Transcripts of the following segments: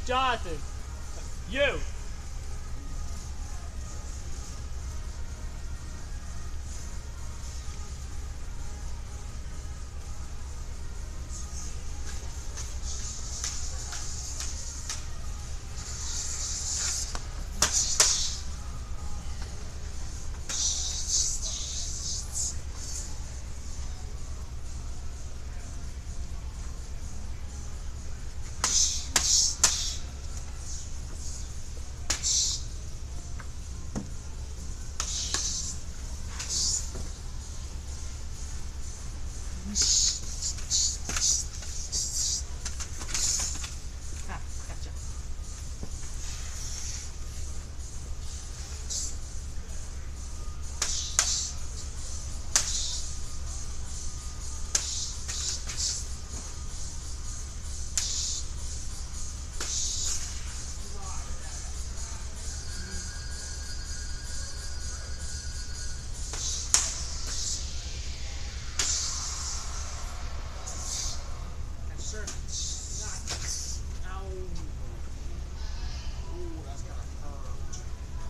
Jonathan, you. Ah, gotcha. Sure. Nice. Ow. Ooh, that's gonna hurt.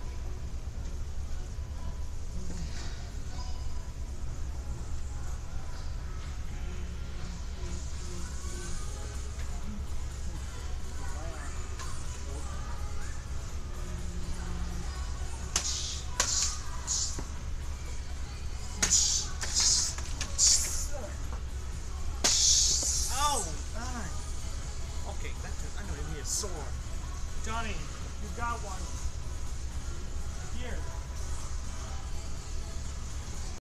Oh, fine. Okay, that's it. I know you need a sword. Johnny, you got one.